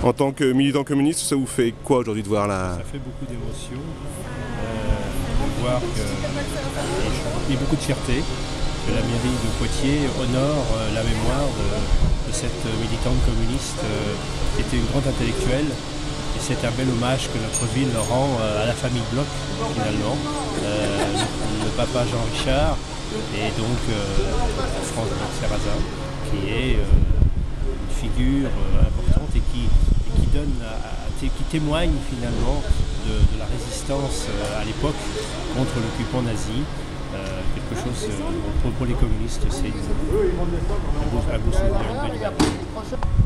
En tant que militant communiste, ça vous fait quoi aujourd'hui de voir la... Ça fait beaucoup d'émotion, de voir et beaucoup de fierté que la mairie de Poitiers honore la mémoire de cette militante communiste qui était une grande intellectuelle. Et c'est un bel hommage que notre ville rend à la famille Bloch, finalement, le papa Jean Richard et donc France Bloch-Serrazin, qui est une figure importante et qui témoigne finalement de la résistance à l'époque contre l'occupant nazi. Quelque chose pour les communistes, c'est un beau souvenir, une belle image.